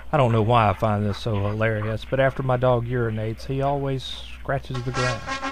I don't know why I find this so hilarious, but after my dog urinates, he always scratches the ground.